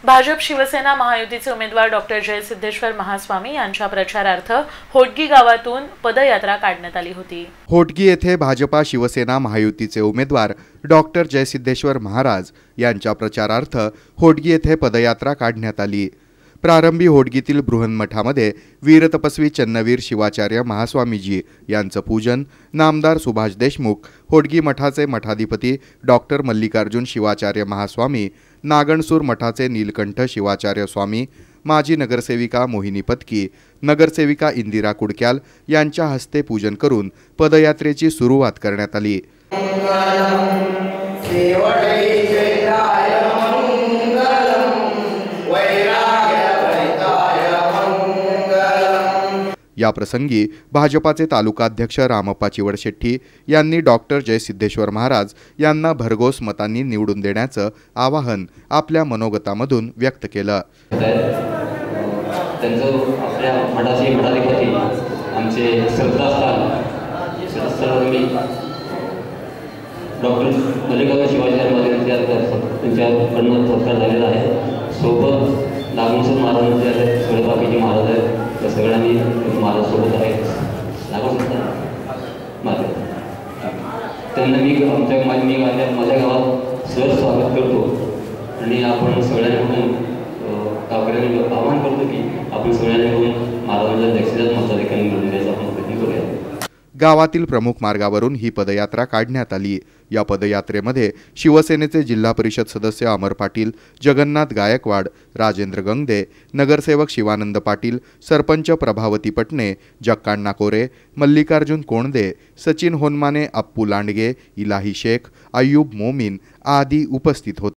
भाजप शिवसेना महायुतीचे उमेदवार डॉक्टर जयसिद्धेश्वर महास्वामी यांच्या प्रचारार्थ होटगी गावातून पदयात्रा काढण्यात आली होती। होटगी येथे भाजपा शिवसेना महायुतीचे उमेदवार डॉक्टर जयसिद्धेश्वर महाराज यांच्या प्रचारार्थ होटगी येथे पदयात्रा काढण्यात आली। प्रारंभी होटगीतील बृहन्मठामध्ये वीर तपस्वी चन्नवीर शिवाचार्य महास्वामीजी यांचं पूजन, नामदार सुभाष देशमुख, होटगी मठाचे मठाधिपती डॉक्टर मल्लिकार्जुन शिवाचार्य महास्वामी, नागणसूर मठाचे नीलकंठ शिवाचार्य स्वामी, माजी नगरसेविका मोहिनी पत्की, नगरसेविका इंदिरा कुडक्याल यांच्या हस्ते पूजन करून पदयात्रेची सुरुवात करण्यात आली। या प्रसंगी भाजपाचे तालुकाध्यक्ष रामप्पा चिवडशेट्टी यांनी डॉक्टर जयसिद्धेश्वर महाराज यांना भरघोस मतांनी निवडून देण्याचं आवाहन आपल्या मनोगतामधून व्यक्त केलं। आपल्या मठाचे मठाधिपती आमचे श्रद्धास्थान डॉक्टर मल्लिकार्जुन शिवाचार्य त्यांच्याकडून सत्कार झालेला आहे। सोबत नागणसूर महाराज सगळे बाकीचे महाराज आहेत, त्या सगळ्यांनी महाराज सोबत आहेत। त्यांना मी माझ्या गावात सर स्वागत करतो आणि आपण सगळ्यांकडून गावकऱ्यांनी आवाहन करतो की आपण सगळ्यांनी मिळून महाराजांच्या दक्षिणात मताधिकारी मिळून द्यायचा आपण प्रयत्न करूया। गावातील प्रमुख मार्गावरून ही पदयात्रा काढण्यात आली। या पदयात्रेमध्ये शिवसेनेचे जिल्हा परिषद सदस्य अमर पाटील, जगन्नाथ गायकवाड, राजेंद्र गंगदे, नगरसेवक शिवानंद पाटील, सरपंच प्रभावती पटणे, जक्काण्णा कोरे, मल्लिकार्जुन कोणदे, सचिन होनमाने, अप्पू लांडगे, इलाही शेख, अय्यूब मोमीन आदी उपस्थित होते।